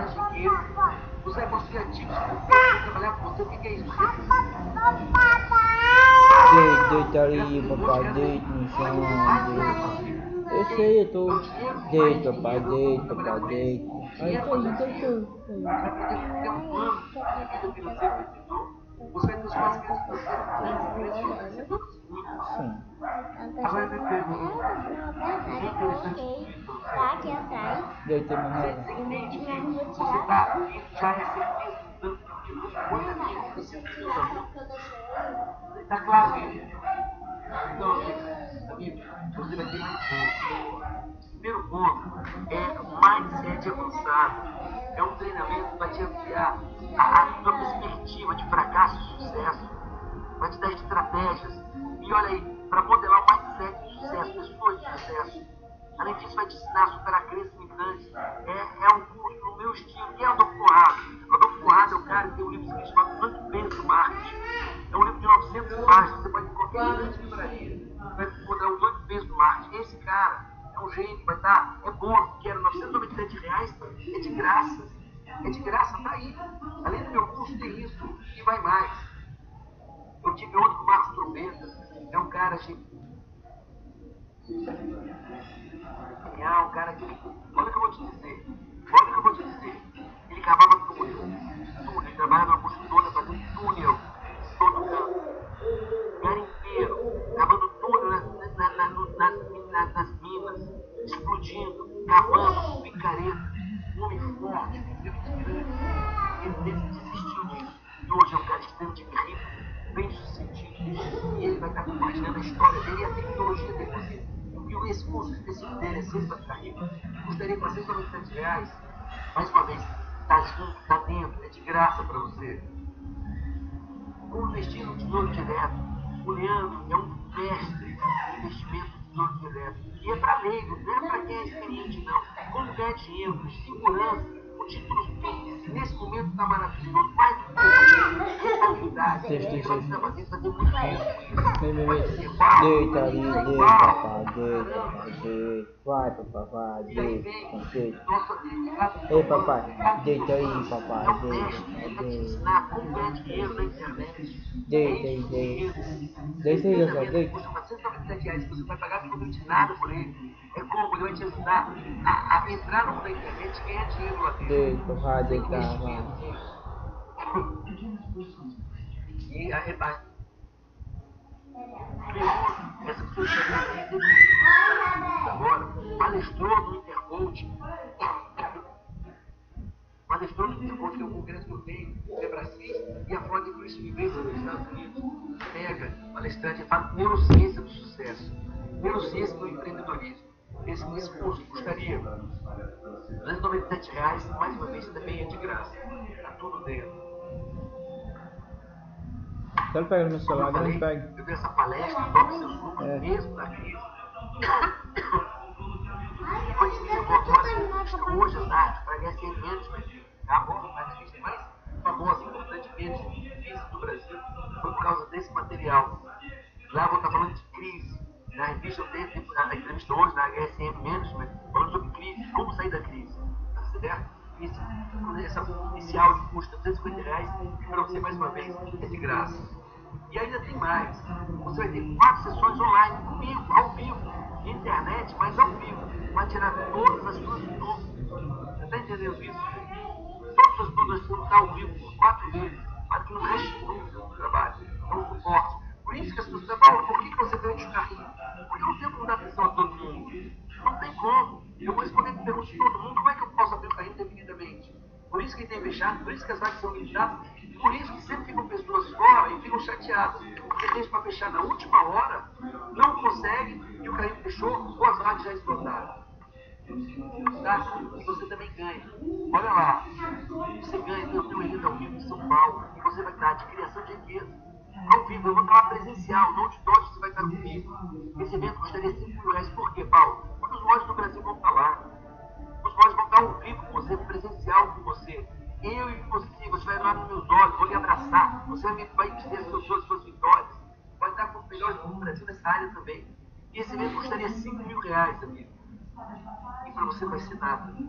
acha que você vai construir ativos para trabalhar com você? O que é isso? Deita ali, papai, deita no chão, deita. Eu sei, eu tô. Deita, papai, deita, papai, deita. Aí, deita. Você vai ter os mais Sim. agora me pergunta. Aqui atrás. Deita, meu Você entende que você está já é certeza de coisa que você precisa. Tá claro isso? Então, amigo, você vai ter mais pontos. Primeiro ponto é mindset avançado. É um treinamento que vai te ampliar a tua perspectiva de fracasso e sucesso. Vai te dar estratégias. E olha aí, para modelar o mindset de sucesso, pessoas de sucesso. Além disso, vai te ensinar a superar crenças limitantes. É um curso no meu estilo. Quem é o Adolfo Conrado? O Adolfo Conrado é o cara que tem um livro escrito chamado 8 Vezes do Marketing. É um livro de 900 páginas. Você pode ir em qualquer grande livraria. Vai encontrar os 8 Vezes do Marketing. Esse cara é um gênio, vai estar. É bom, que era R$997. É de graça. É de graça, tá aí. Além do meu curso, tem isso. E vai mais. Eu tive outro com o Marcos Trombeta. É um cara um cara que, olha o que eu vou te dizer, ele cavava túnel, ele trabalhava na construtora fazendo túnel, todo canto, garimpeiro, cavando túnel nas minas, explodindo, cavando com picareta, um homem forte, um dedo grande, ele desistiu disso, e hoje é um cara extremamente rico, bem sucedido, e ele vai estar compartilhando a história dele e a tecnologia dele. E esse curso específico dele é sempre para ficar rico, custaria R$497. Mais uma vez, está junto, está dentro, é de graça para você. Como investir no tesouro direto? O Leandro é um mestre em investimento no tesouro direto. E é para leigo, não é para quem é experiente, não. Como ganhar dinheiro, com segurança, com títulos PIX. Nesse momento está maravilhoso. Mais do que rentabilidade. Ele vai fazer muito dinheiro. Deita ali, deita, papai, deita, vai, papai, deita, deita. Ei, papai, deita aí, papai, deita, ensinar como ganhar dinheiro na internet. deita aí, deita. Deita aí, José, deita. Custa R$497, você vai pagar absolutamente nada por ele. É como ele vai te ajudar a entrar no mundo da internet e ganhar dinheiro lá dentro. Deita, vai deitar, vai. E a rebate. Essa pessoa que agora palestrou no Intercoach. Palestrou no Intercoach, que é um congresso que eu tenho, o Brasil e a Ford Chris Vivência nos Estados Unidos. Mega palestrante, fala neurociência do sucesso, neurociência do empreendedorismo. Esse curso custaria R$297, mais uma vez também é de graça. Está tudo dentro. Quero pegar meu celular, não pega. Eu dei essa palestra, toque seus lucros mesmo na crise. Eu vou hoje à tarde para HSM Management, a revista mais famosa e importante mesmo do Brasil, foi por causa desse material. Lá eu vou estar falando de crise. Na revista eu tenho a entrevista hoje na HSM Management, falando sobre crise, como sair da crise. Tá certo? Essa inicial de custo de R$250, que para você mais uma vez é de graça. E ainda tem mais. Você vai ter 4 sessões online, comigo, ao vivo, internet, mas ao vivo, para tirar todas as suas dúvidas. Você está entendendo isso? Todas as suas dúvidas vão estar ao vivo por 4 vezes, para que não reste dúvida no trabalho. É um suporte. Por isso que as pessoas falam, por que você vende o carrinho? Porque eu não tenho como dar atenção a todo mundo. Não tem como. Eu vou responder perguntas de todo mundo, como é que eu posso abrir o carrinho indefinidamente? Por isso que tem fechado, por isso que as vagas são limitadas, por isso que sempre ficam pessoas fora e ficam chateadas. Porque deixa para fechar na última hora, não consegue e o carrinho fechou ou as vagas já esgotaram. Tá? E você também ganha. Olha lá, você ganha, eu tenho um evento ao vivo em São Paulo e você vai estar de criação de riqueza. Ao vivo, eu vou estar lá presencial, no auditório você vai estar comigo. Esse evento custaria R$5.000. Por quê, Paulo? Porque os lojas do Brasil vão estar lá. Os lojas vão estar ao vivo com você, presencial com você. Eu e você vai olhar nos meus olhos, vou lhe abraçar. Você vai dizer as suas vitórias. Vai estar com os melhores do Brasil nessa área também. E esse evento custaria R$5.000, amigo. E para você não vai ser nada.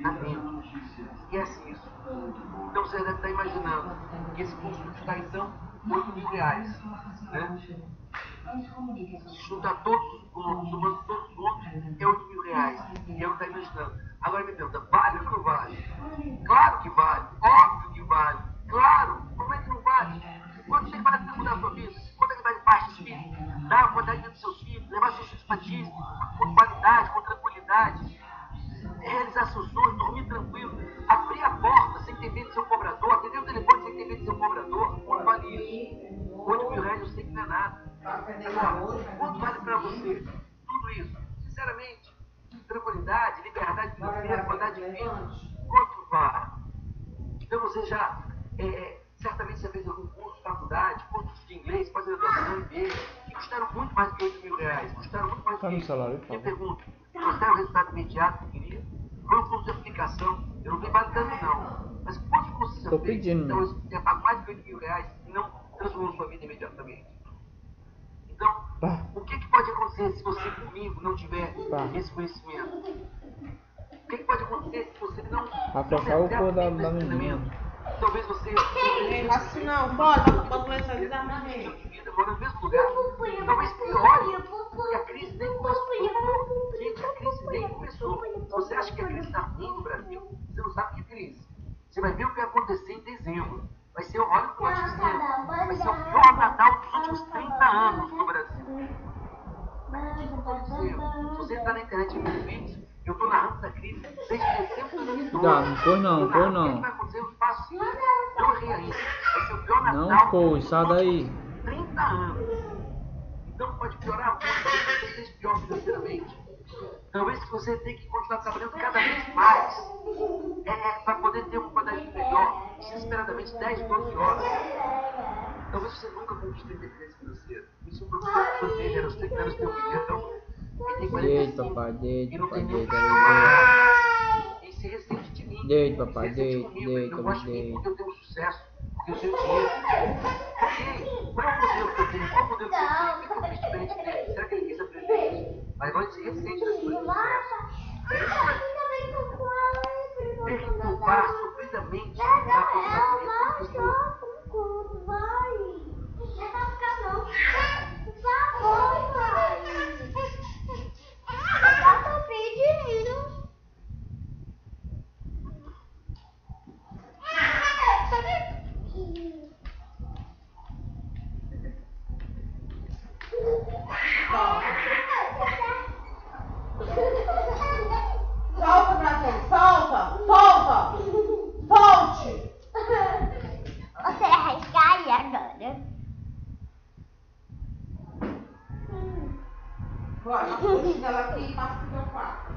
atento. Esquece isso. Então você deve estar imaginando que esse curso custa então R$8.000, né? Se juntar todos os pontos, somando todos os pontos, é R$8.000. E eu não estou imaginando. Agora me pergunta, vale ou não vale? Claro que vale, óbvio que vale. Claro, como é que não vale? Quanto você vai mudar a sua vida? Quanto é que vai de paz dos filhos? Dar a qualidade dos seus filhos, levar seus filhos para Disney, com qualidade, com tranquilidade, realizar seus sonhos, dormir tranquilo, abrir a porta sem ter medo de ser um cobrador, atender o telefone sem ter medo de ser um cobrador. Quanto vale isso? R$8.000 eu sei que não é nada. Agora, quanto vale para você tudo isso? Sinceramente, tranquilidade, liberdade financeira, qualidade de vida, quanto vale? Então você já, certamente você fez algum curso, faculdade, cursos de inglês, pós-graduação, MBA, que custaram muito mais do que R$8.000, custaram muito mais do que isso. Eu pergunto, gostaram o resultado imediato que queria? Foi um curso de aplicação, eu não tenho mais tanto não, mas quantos cursos você fez? Então você já paga mais de R$8.000 e não transformou sua vida imediatamente. Então, o que pode acontecer se você comigo não tiver esse conhecimento? O que pode acontecer se você não fechar o cor da menina. Talvez você assim não, pode começar a vida mora no mesmo lugar. Talvez piore, porque a crise nem começou. Gente, a crise nem começou. Se você acha que a crise está ruim no Brasil, você não sabe o que é crise. Você vai ver o que vai acontecer em dezembro. Vai ser, olha o que eu estou dizendo, vai ser o pior Natal dos últimos 30 anos no Brasil. Se você está na internet e vê vídeos, eu estou narrando essa crise desde dezembro de 2012. Não foi não, foi não. O que vai acontecer nos passos seguintes? Não errei ainda. Vai ser o pior Natal não foi, sai daí. 30 anos. Então pode piorar muito, talvez você esteja pior financeiramente. Talvez você tenha que continuar trabalhando cada vez mais para poder ter uma qualidade melhor, desesperadamente 10, 12 horas. Talvez você nunca conquiste a independência financeira. Isso é um professor que você teve, era os 30 anos que eu vivia, e tem 45 e não tem nenhum e se ressente de mim. Deita, papai, se ressente comigo, ele não gosta de mim porque eu tenho sucesso, porque eu tenho dinheiro. Ok, qual é o modelo que eu tenho? Qual é o modelo que eu tenho? O que eu fiz diferente dele? Será que ele quis aprender isso? Mas agora ele se ressente das coisas do sucesso. Tem que culpar sofridamente a aposentadoria. Solta, Brasil, solta, solta, volte. Você vai cair agora. Vai, a coxinha dela aqui e passa pro meu quarto.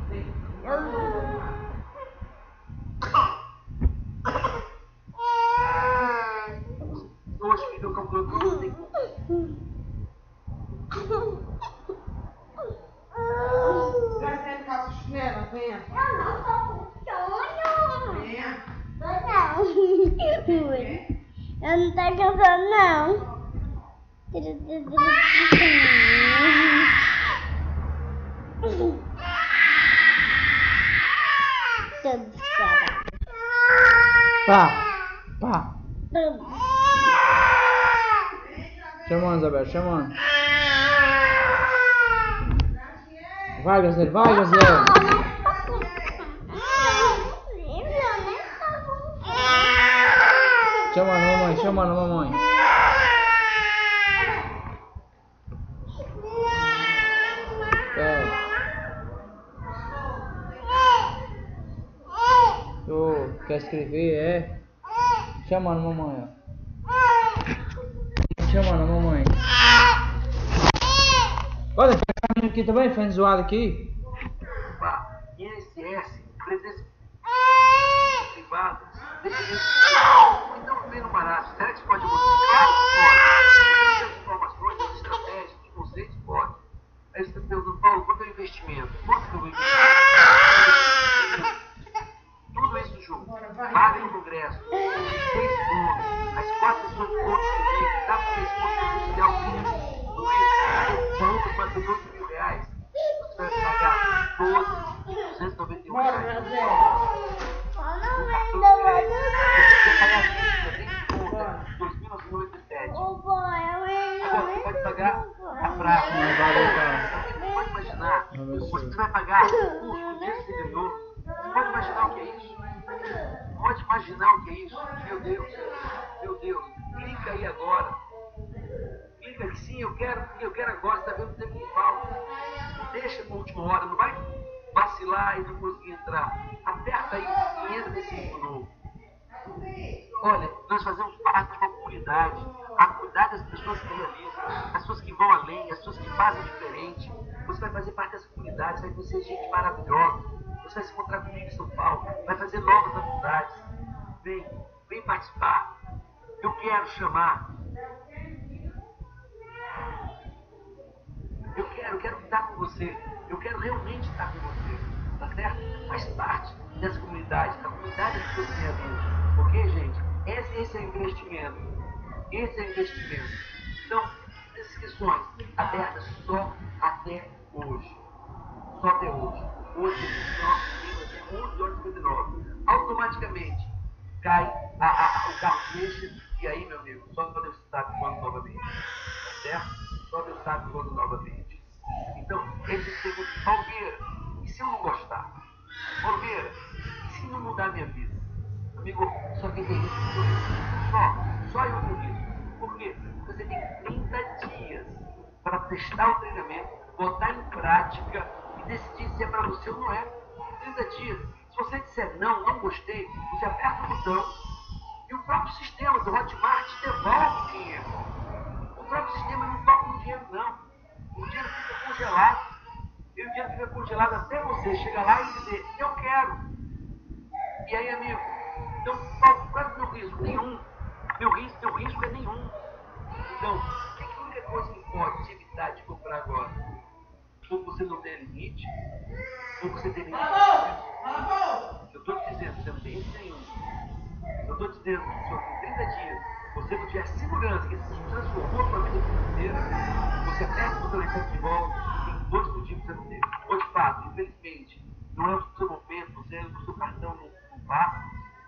Eu acho que meu calculador não tem como. Vai ser calça chinela, venha. Eu não tô com sonho. Venha. Não. Eu não tô jogando, não. Pá. Chamando, Isabel, chamando. Vai, Gazelle, vai, Gazelle. Chama a mamãe. Tu quer escrever, Chama a mamãe, ó. Chama a mamãe. Olha, tá aqui também, foi zoado aqui. INSS, previdência privada, então vem no barato. Será que isso pode acontecer? Claro que pode. Essas informações, as estratégias, os conceitos, pode. Aí você está perguntando, Paulo, quanto é o investimento? Quanto que eu vou investir? Tudo isso junto. Pague no Congresso. 6 pontos. As 4 sessões de pontos comigo. Dá para resposta social mínimo. Tudo isso. Falando para R$8.000. Você vai pagar R$12.291. pagar o curso que você ganhou. Você pode imaginar o que é isso? Pode imaginar o que é isso? Meu Deus, meu Deus. Clica aí agora. Clica que sim, eu quero agora, você está vendo o tempo que falta. Não deixa na última hora, não vai vacilar e não conseguir entrar. Aperta aí e entra nesse mundo novo. Olha, nós fazemos parte de uma comunidade a cuidar das pessoas que realizam, as pessoas que vão além, as pessoas que fazem diferente. Você vai fazer parte dessa comunidade, você vai conhecer gente maravilhosa. Você vai se encontrar comigo em São Paulo, vai fazer novas amizades. Vem participar. Eu quero chamar. Eu quero estar com você. Eu quero realmente estar com você. Tá certo? Faz parte dessa comunidade, da comunidade das pessoas que realizam. Ok, gente? Esse é o investimento. Esse é o investimento. Então, inscrições abertas só até hoje. Só até hoje. Hoje, 11h59. Automaticamente cai o carro fecha. E aí, meu amigo, só Deus sabe quando novamente. Tá certo? Só Deus sabe quando novamente. Então, eles perguntam, Paulo Vieira, e se eu não gostar? Paulo Vieira, e se não mudar minha vida? Amigo, só que tem isso. Só eu tenho isso. Por quê? Porque você tem 30 dias para testar o treinamento, botar em prática e decidir se é para você ou não é. 30 dias. Se você disser não gostei, você aperta o botão e o próprio sistema do Hotmart te devolve o dinheiro. O próprio sistema não toca no dinheiro, não. O dinheiro fica congelado. E o dinheiro fica congelado até você chegar lá e dizer, eu quero. E aí, amigo, então, qual é o meu risco? Nenhum. Meu risco é nenhum. Então, a única coisa que pode te evitar de comprar agora? Ou você não tem limite, ou você tem limite. Eu estou te dizendo, você não tem limite nenhum. Eu estou te dizendo que se em 30 dias você não tiver segurança que isso transformou a sua vida financeira, você aperta o botão de volta, tem 2 motivos para você não ter. Ou de fato, infelizmente, não é o seu momento, o seu cartão não passa,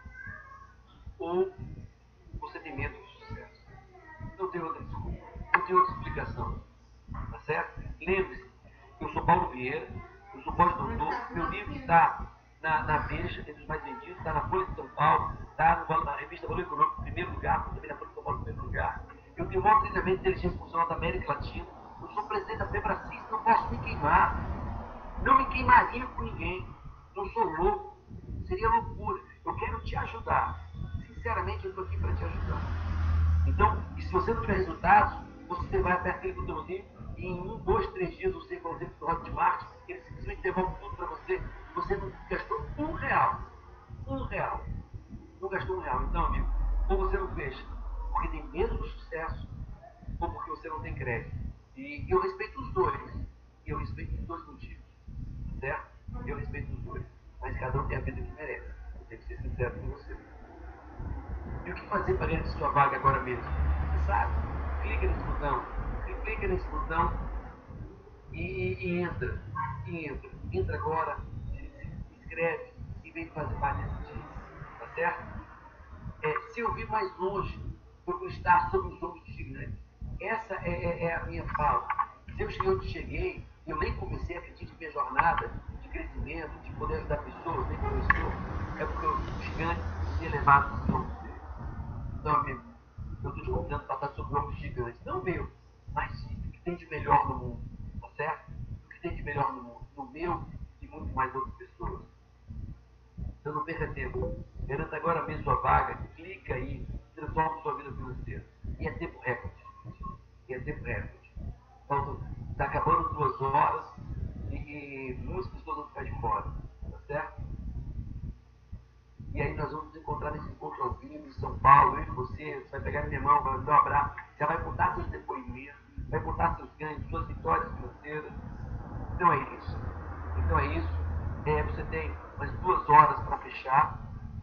ou você tem medo de sucesso. Não tem outra desculpa, não tem outra explicação. Tá certo? Lembre-se, eu sou Paulo Vieira, eu sou pós-doutor, meu livro está na Veja, entre os mais vendidos, está na Folha de São Paulo, está na revista Valor Econômico, em primeiro lugar, também na Folha de São Paulo, em primeiro lugar. Eu tenho o maior treinamento de inteligência funcional da América Latina, eu sou presidente da Febracis, não posso me queimar. Não me queimaria com ninguém. Não sou louco. Seria loucura. Eu quero te ajudar. Sinceramente, eu estou aqui para te ajudar. Então, e se você não tiver resultados, você vai apertar aquele botãozinho e em 1, 2, 3 dias você, por exemplo, do Hotmart, ele simplesmente devolve tudo para você. Você não gastou R$1. R$1. Não gastou R$1. Então, amigo, ou você não fecha porque tem medo do sucesso, ou porque você não tem crédito. E eu respeito os dois. Eu respeito os dois motivos. Certo? Eu respeito os dois. Mas cada um tem a vida que merece. Eu tenho que ser sincero com você. E o que fazer para garantir sua vaga agora mesmo? Você sabe? Clica nesse botão. Clica nesse botão e entra. Entra agora, se inscreve e vem fazer parte desse time. Tá certo? Se eu vir mais longe, procuro estar sobre os ombros dos gigantes. Essa é a minha fala. Se eu cheguei onde cheguei, eu nem comecei a acreditar em minha jornada de crescimento, de poder ajudar pessoas, nem professor, é porque os gigantes me levaram para os ombros deles. Então, amigo, eu estou te convidando para estar sobre os ombros gigantes. Não meu, mas o que tem de melhor no mundo. Tá certo? O que tem de melhor no mundo. No meu e muito mais outras pessoas. Então não perca tempo. Garanta agora mesmo sua vaga. Clica aí. Transforma sua vida financeira. E é tempo recorde. Então, está acabando 2 horas e muitas pessoas vão ficar de fora. Tá certo? E aí nós vamos nos encontrar nesse encontro ao vivo em São Paulo, eu e você vai pegar minha mão, vai me dar um abraço, já vai contar seus depoimentos, vai contar seus ganhos, suas vitórias financeiras. Então é isso. Você tem mais 2 horas para fechar.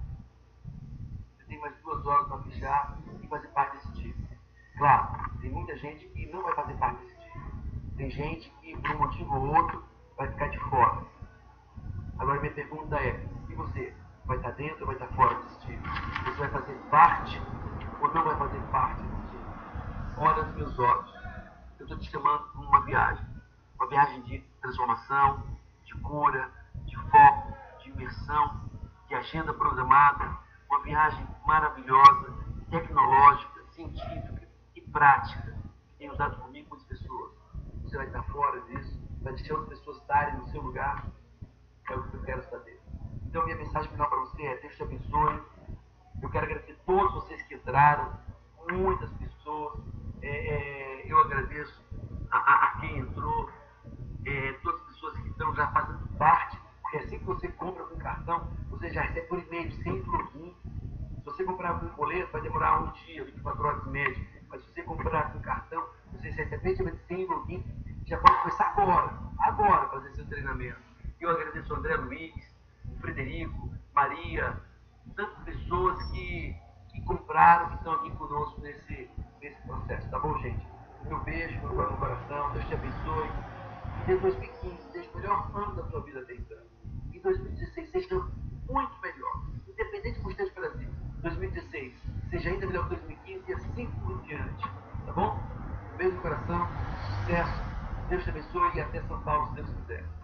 E fazer parte desse time. Claro, tem muita gente que não vai fazer parte desse time. Tem gente que, por um motivo ou outro, vai ficar de fora. Agora minha pergunta é, e você? Vai estar dentro ou vai estar fora desse time? Você vai fazer parte ou não vai fazer parte desse time? Olha nos meus olhos. Eu estou te chamando para uma viagem de transformação, de de cura, de foco, de imersão, de agenda programada, uma viagem maravilhosa, tecnológica, científica e prática, que tem usado comigo muitas pessoas. Você vai estar fora disso, vai deixar outras pessoas estarem no seu lugar, é o que eu quero saber. Então, minha mensagem final para você é: Deus te abençoe. Eu quero agradecer a todos vocês que entraram, muitas pessoas. Eu agradeço a quem entrou, todas as pessoas que estão já fazendo parte, porque assim que você compra com cartão, você já recebe por e-mail sem login. Se você comprar com boleto, vai demorar um dia, 24 horas em média. Mas se você comprar com cartão, você recebe sem login, já pode começar agora fazer seu treinamento. Eu agradeço o André Luiz, o Frederico, Maria, tantas pessoas que compraram, que estão aqui conosco nesse processo, tá bom, gente? Meu beijo no coração, Deus te abençoe. Que 2015 seja o melhor ano da sua vida até então. E 2016 seja muito melhor, independente do que esteja pela vida. 2016 seja ainda melhor que 2015 e assim por diante, tá bom? Um beijo no coração, sucesso, Deus te abençoe e até São Paulo, se Deus quiser.